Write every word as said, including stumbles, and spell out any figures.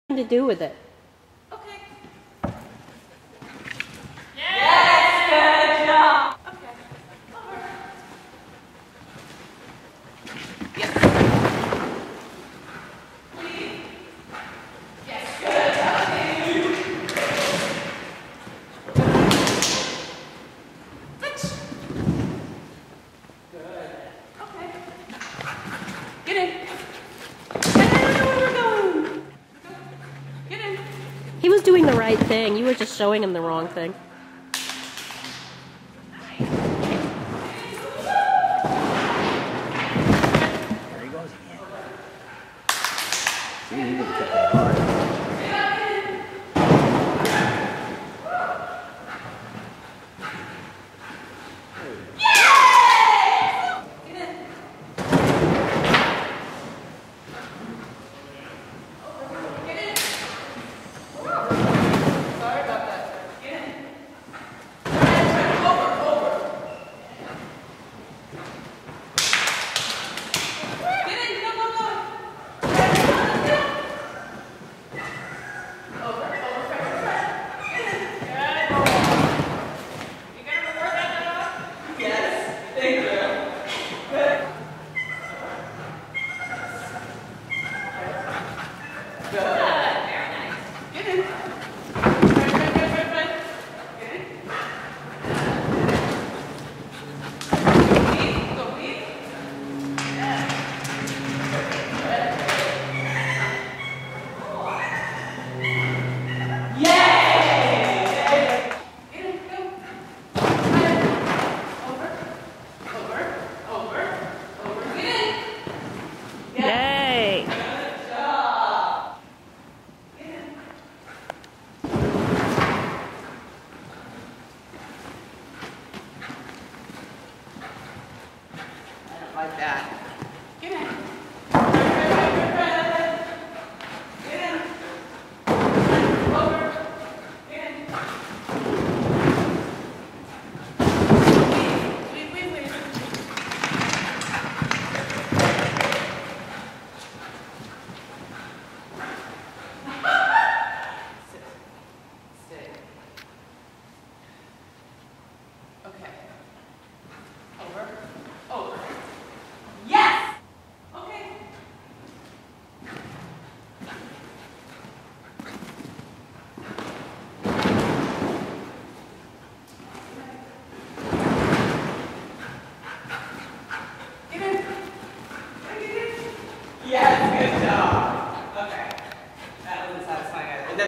to do with it. Okay. Yes, good job. Okay. Over. Yes. Please. Yes, good job. Touch. Good. Okay. Get in. I don't know where we're going. Get in. He was doing the right thing. You were just showing him the wrong thing. There he goes again. See, he didn't hit that hard. Good. Very nice. Get in.